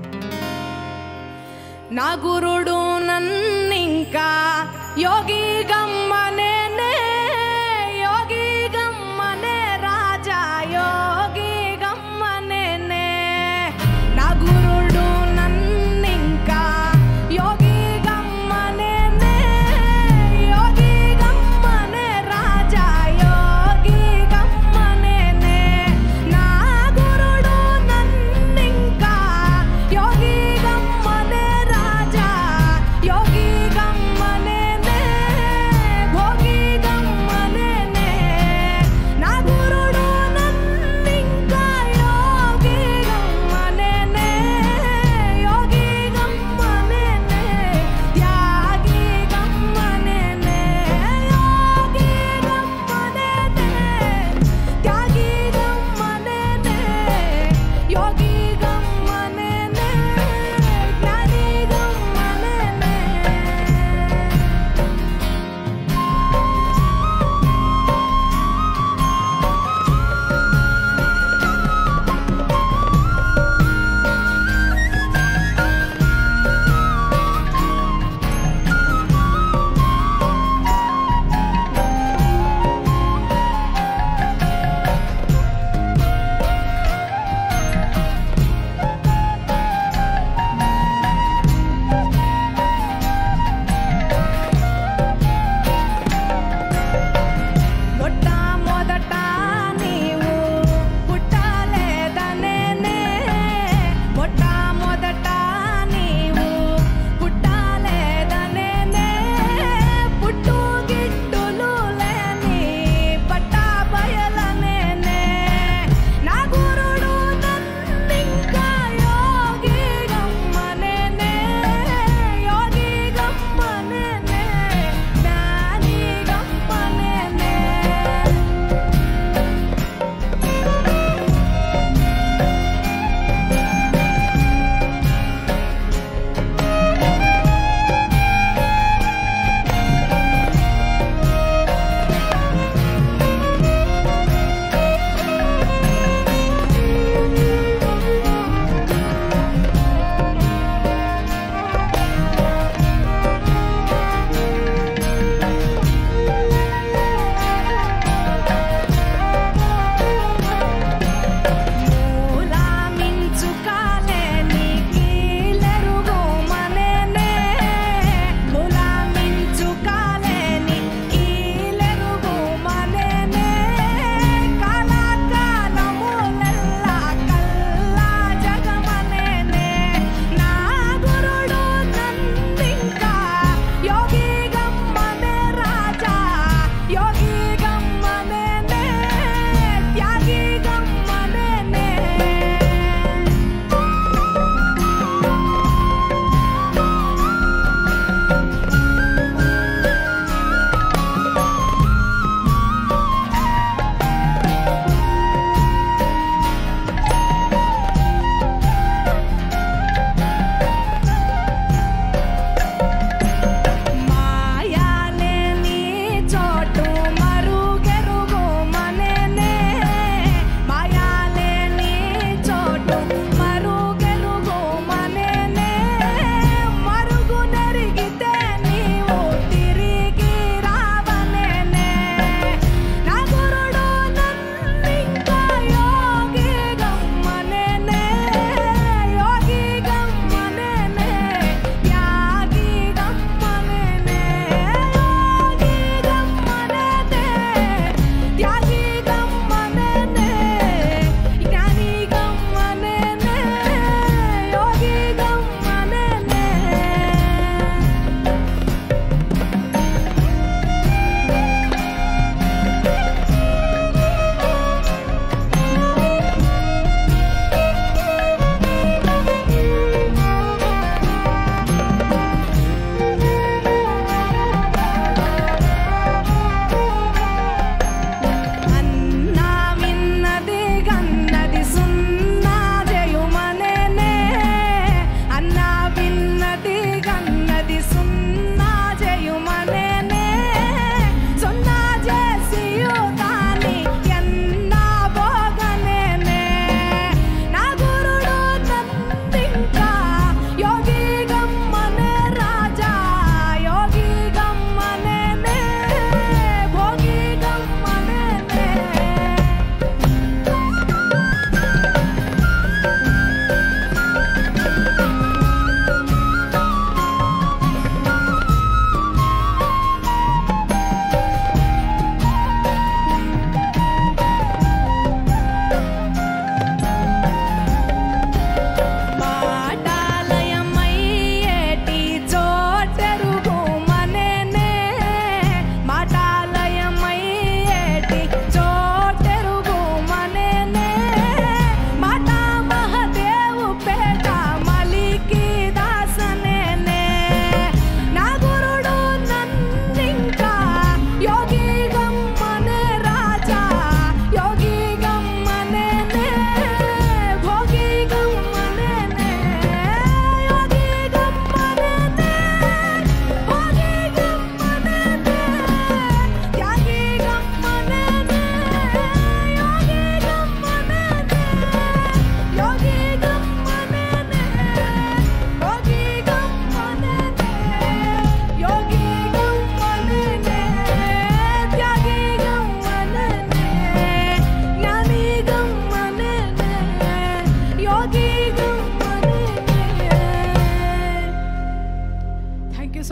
నా గురుడు నన్నింకా యోగి గమ్మనేనే, యోగి గమ్మనే రాజా యోగి గమ్మనేనే. నా గురుడు నన్నింకా యోగి గమ్మనేనే, యోగి గమ్మనే రాజా యోగి గమ్మనేనే. నా గురుడు నన్నింకా యోగి గమ్మనే రాజా యోగి గమ్మనేనే, భోగి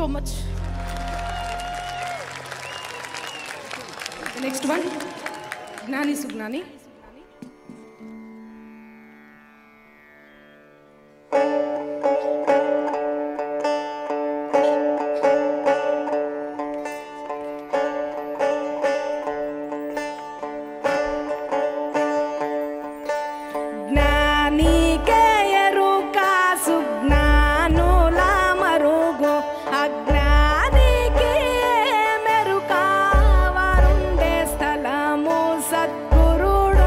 సో మచ్. నెక్స్ట్ వన్ జ్ఞాని సుజ్ఞాని. సద్గురుడు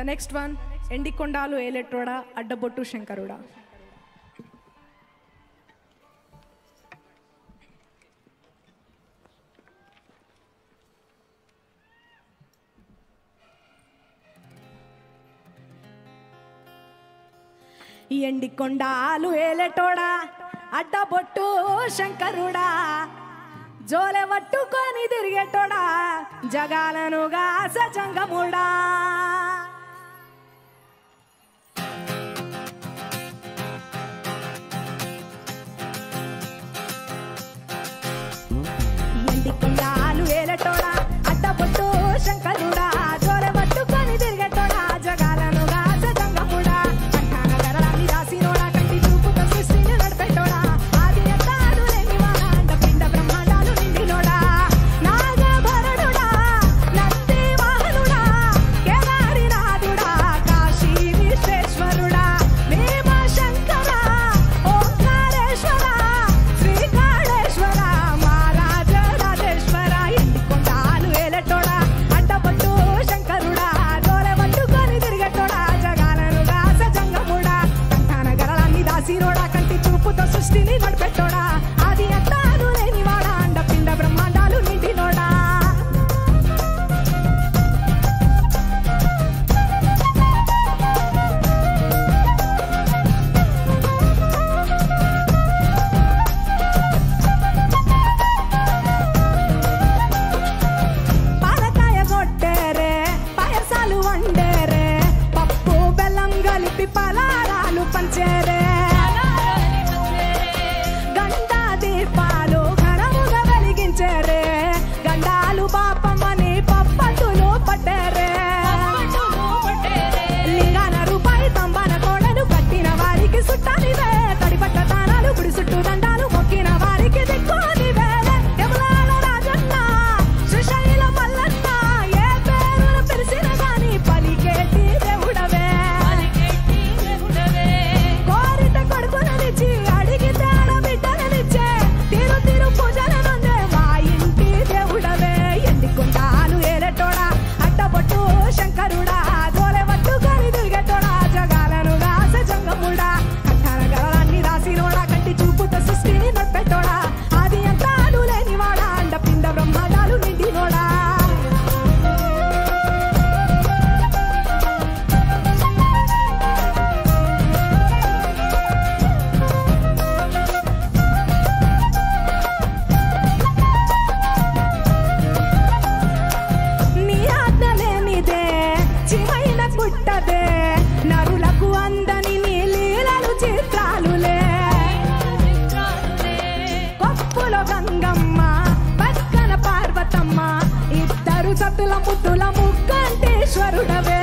నెక్స్ట్ వన్ ఎండికొండాలు ఏలెట్టోడా అడ్డబొట్టు శంకరుడా. ఎండికొండాలు ఏలెటోడా అడ్డబొట్టు శంకరుడా, జోలె పట్టుకొని తిరిగేటోడా జగాలనుగా సజంగముడా. ఎండికొండాలు ఏలెటోడా అడ్డబొట్టు శంకరుడా, జోలె పట్టుకొని తిరిగేటోడా జగాలనుగా సజంగముడా. కంఠాన గరళాన్ని రాసినోడా, కంటి చూపుతో సృష్టిని నడిపెట్టోడా, ఆది అంతాలు లేనివాడా, అండపిండ బ్రహ్మాండాలు నిండినోడా. నాగభరణుడా, నంది వాహనుడా, కేదారినాథుడా, కాశీ విశ్వేశ్వరుడా, భీమశంకర, ఓంకారేశ్వర, శ్రీకాళేశ్వర, మహారాజ రాజేశ్వర. ఎండికొండాలు ఏలెటోడా అడ్డబొట్టు శంకరుడా, జోలె పట్టుకొని తిరిగేటోడా జగాలనుగా సజంగముడా. కంఠాన గరళాన్ని దాసినోడా, కంటి చూపుతో సృష్టిని నడిపెట్టోడా, ఆది అంతాలు లేనివాడా, అండపిండ బ్రహ్మాండాలు నిండినోడా. పాలకాయ కొట్టేరే, పాయసాలు వండేరే, పప్పు బెల్లం కలిపి పలారాలు పంచేరే, గండా దీపాలు ఘనముగా వెలిగించేరే, గండాలు పాపమని పప్పట్టులు పట్టేరే, లింగాన రూపాయి తంబాన కోడలు కట్టిన వారికి సుట్టానివే, తడిపట్ట తానాలు గుడి చుట్టూ దండాలు మొక్కిన వారికి దిక్కునివే. యములాల రాజన్న, శ్రీశైల మల్లన్న, ఏ పేరును పిలిచిన గాని పలికేటి దేవుడవే. కోరిత కొడుకుననిచ్చి అడిగితే ఆడబిడ్డననిచ్చే, తీరు తీరు పూజలనుందే మా ఇంటి దేవుడవే. ఎండికొండాలు ఏలెటోడా అడ్డబొట్టు శంకరుడా, జోలె పట్టుకొని తిరిగేటోడా జగాలనుగా సజంగముడా. కంఠాన గరళాన్ని రాసినోడా, కంటి చూపుతో సృష్టిని నడిపెట్టోడా, ఆది అంతాలు లేనివాడా, అండపిండ బ్రహ్మాండాలు నిండినోడా. నీ ఆజ్ఞ లేనిదే చివైన పుట్టదే, నరులకు అందని నీ లీలలు చిత్రాలులే. కొప్పులో గంగమ్మ, పక్కన పార్వతమ్మ, ఇద్దరు సతుల ముద్దుల ముక్కంటేశ్వరుడవే.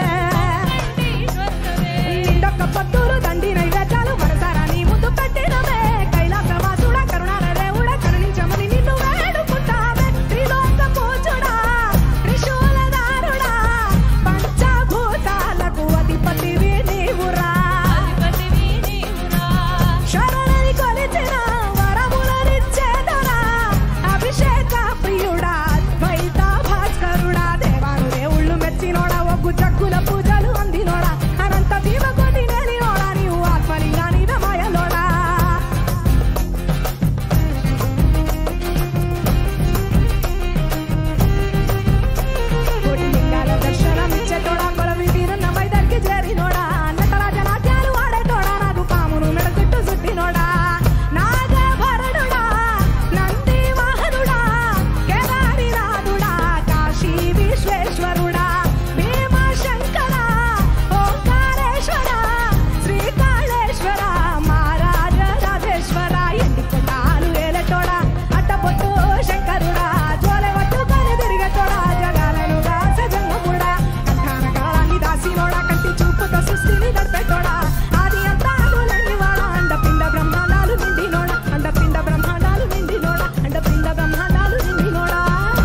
నిండొక్క పొద్దులు దండి నైవేద్యాలు మనసారా నీ ముందు పెట్టినవే, కైలాసవాసుడా కరుణాల దేవుడా కరుణించమని నిన్ను వేడుకుంటావే. త్రిలోక పూజుడా, త్రిశూలధారుడా, పంచభూతాలకు అధిపతివి నీవురా. శరణని కొలిచిన వరములనిచ్చేదరా, అభిషేక ప్రియుడా, ద్వైత భాస్కరుడా, దేవాను దేవుళ్ళు మెచ్చినోడా, ఒగ్గు జగ్గుల పూజలు అందినోడా, అనంత భీమకోటి నేలినోడా, నీవు ఆత్మలింగానివే మాయలోడా. కోటి లింగాల దర్శనమిచ్చేటోడా, కొలవి వీరున్న మైదర్కి చేరినోడా, నటరాజ నాట్యాలు ఆడేటోడా, నాకు పామును మెడ చుట్టూ చుట్టినోడా. నాగభరణుడా, నంది వాహనుడా, కేదారినాథుడా, కాశీ విశ్వేశ్వరుడా, భీమశంకర, ఓంకారేశ్వర, శ్రీకాళేశ్వర, మహారాజ రాజేశ్వర. ఎండికొండాలు ఏలెటోడా అడ్డబొట్టు శంకరుడా, జోలె పట్టుకొని తిరిగేటోడా జగాలనుగా సజంగముడా. కంఠాన గరళాన్ని దాసినోడా, కంటి చూపుతో సృష్టిని నడిపెట్టోడా, ఆది అంతాలు లేనివాడా, అండపిండ బ్రహ్మాండాలు నిండినోడా, అండపిండ బ్రహ్మాండాలు నిండినోడా, అండపిండ బ్రహ్మాండాలు నిండినోడా.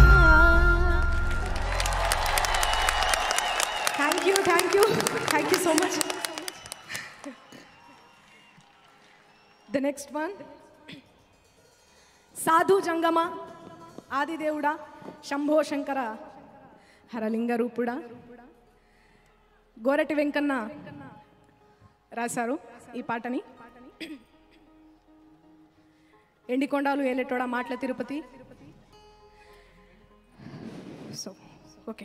Thank you so much. The next one సాధు జంగమ, ఆదిదేవుడా, శంభో శంకర, హరలింగ రూపుడా, గోరటి వెంకన్న రాశారు ఈ పాటని. ఎండికొండాలు ఏలేటోడా మాటల తిరుపతి. So okay.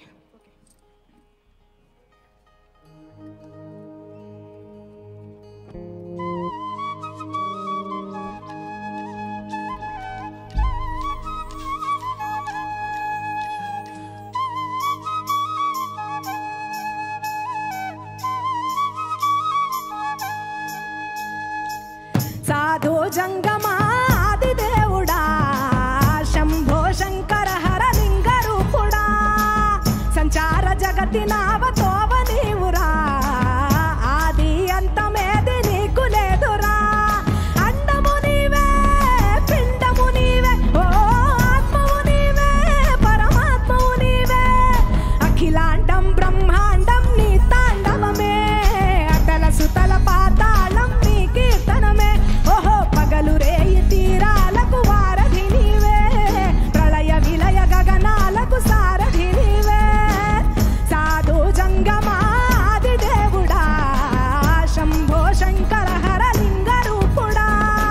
సాధు జంగమాది దేవుడా శంభో శంకర హర లింగ రూపుడా సంచార జగతి నావతోవ నీవురా ఆది అంతమేది నీకు లేదురా అండము నీవే పిండము నీవే ఓ ఆత్మవు నీవే పరమాత్మవు నీవే అఖిలాండం బ్రహ్మాండం నీ తాండవమే అటల సుతల పాతాళం నీ కీర్తనమే ఓహో పగలు రేయి తీరాలకు వారధి నీవే ప్రళయ విలయ గగనాలకు సారథి నీవే సాధు జంగమాది దేవుడా శంభో శంకర హర లింగ రూపుడా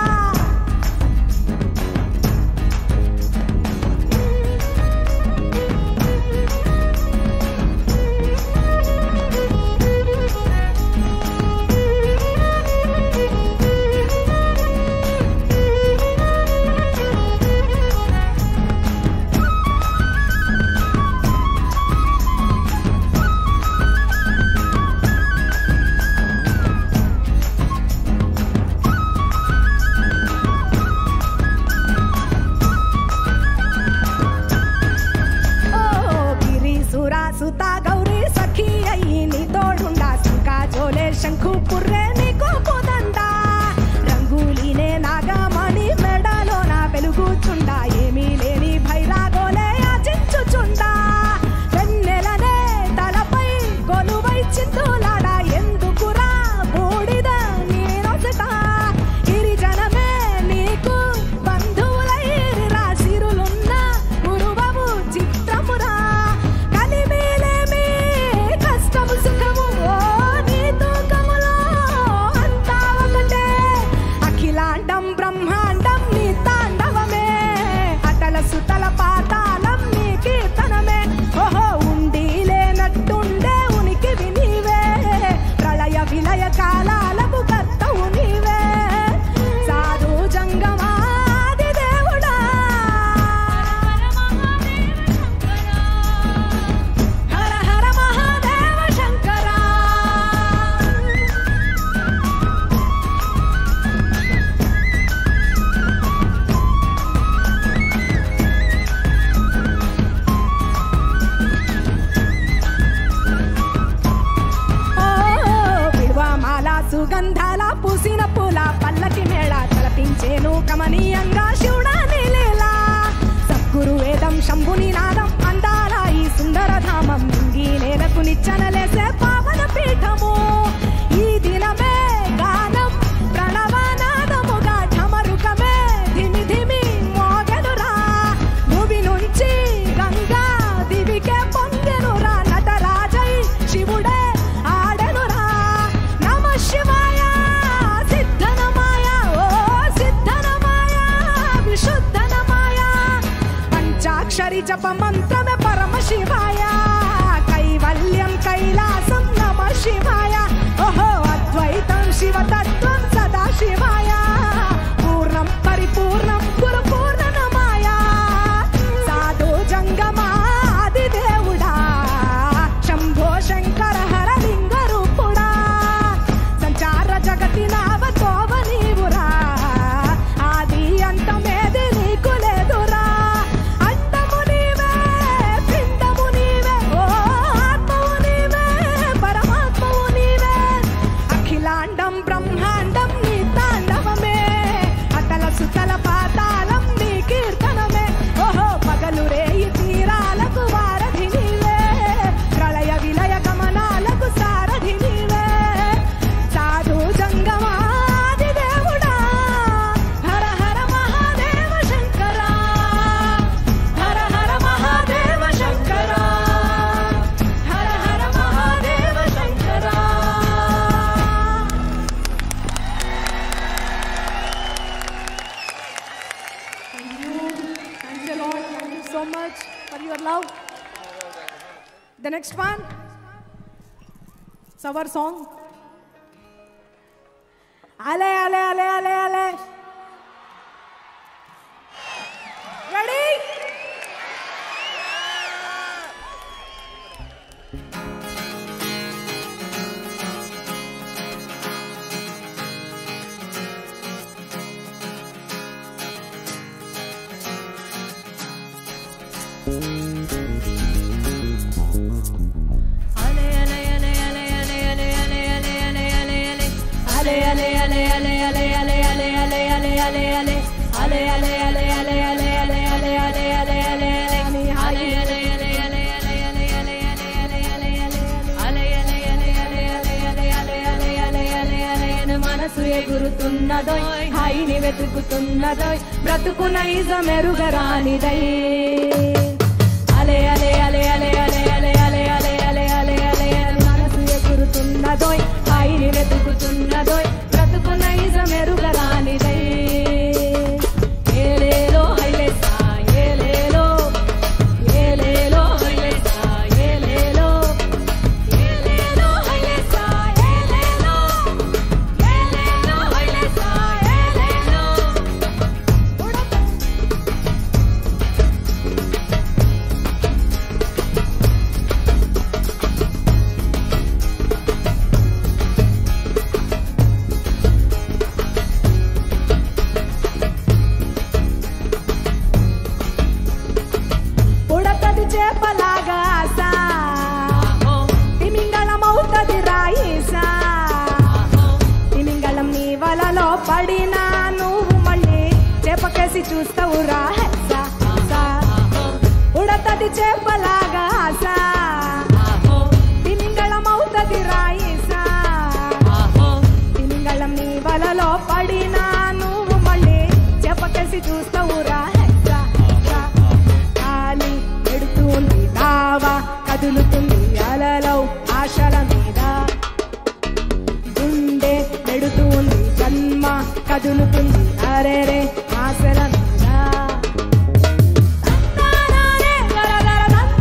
సుతా గౌరీ సఖీ అయ్యి నీ తోడుండా శంకా జోలే శంఖు పుర్రే నీకు పోదండా రంగులీనే నాగమణి మెడలో నా వెలుగుచుండా ఏమీ లేని భైరాగోలే యాచించుచుండా వెన్నెలనే తలపై కొలువై చిందులాడా ఎందుకురా బూడిద నీరొసట గిరిజనమే నీకు బంధువులైరా సిరులున్న గురువవు చిత్రమురా సుఖము ఓ నీ తూకములో అంతా ఒకటే అఖిలాండం బ్రహ్మాండం నీ తాండవమే అటల సుతల పాతాళం నీ కీర్తనమే ఓహో ఉండి లేనట్టుండే ఉనికివి నీవే ప్రళయ విలయ కాలాలకు కర్తవు నీవే సాధు జంగమాది దేవుడా హర హర మహాదేవ శంకరా విల్వమాల సుగంధాల పూసిన పూల పల్లకి మేళ తలపించేను కమనీయంగా శివుడా నీలీలా సద్గురు వేదం శంభుని నాదం అందాల ఈ సుందర ధామం నింగి నేలకు నిచ్చనలేసే పావన పీఠము ఈ దినమే గానం ప్రణవనాదముగా ఢమరుకమే ధిమి ధిమి మోగెనురా భూమి నుంచి గంగా దివికే పొంగెనురా నటరాజై శివుడే ఆడెనురా నమ శివాయ సిద్ధనమాయ ఓ సిద్ధనమాయ విశుద్ధనమాయ పంచాక్షరి జప మంత్రమే పరమ శివాయ కైవల్యం కైలాసం నమ శివాయ ఓహో అద్వైతం శివతత్వం సదా శివాయ పూర్ణం పరిపూర్ణం గురు పూర్ణనమాయ సాధు జంగమాది దేవుడా శంభో శంకర హర లింగ రూపుడా సంచార జగతి నావతోవ నీవురా ఆది అంతమేది నీకు లేదురా అండము నీవే పిండము నీవే ఓ ఆత్మవు నీవే పరమాత్మవు నీవే అఖిలాండం బ్రహ్మ so much for your love. The next one, it's our song. Ale, ale, ale, ale, ale. Ready? మనసు ఎగురుతున్నదోయ్ హాయిని వెతుకుతున్నదోయ్ బ్రతుకు నైజం ఎరుగరానిదై అలే అలే అలే అలే అలే అలే అలే అలే అలే అలే అలే మనసు ఎగురుతున్నదోయ్ హాయిని వెతుకుతున్నదోయ్ బ్రతుకు నైజం ఎరుగరానిదై ఏలేలో హైలేసా ఏలేలో ఏలేలో హైలేసా ఏలేలో ఏలేలో హైలేసా ఏలేలో ఏలేలో హైలేసా ఏలేలో ఉడతది చేపలాగా ఆశ తిమింగళమవుతది రాయిసా తిమింగళం నీ వలలో పడినా నువ్వు మళ్ళీ చేపకేసి చూస్తావు రా ఉడతది చేపలాగా ఆశ తిమింగళమవుతది రాయిసా తిమింగళం నీ వలలో పడినా నువ్వు మళ్ళీ చేపకేసి చూస్తావు రా ఎడుతుంది నావా కదులుతుంది అలలో ఆశల మీద గుండె నెడుతుంది జన్మ కదులుతుంది అరేరే ఆశల మీద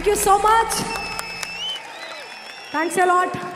Thank you so much. Thanks a lot.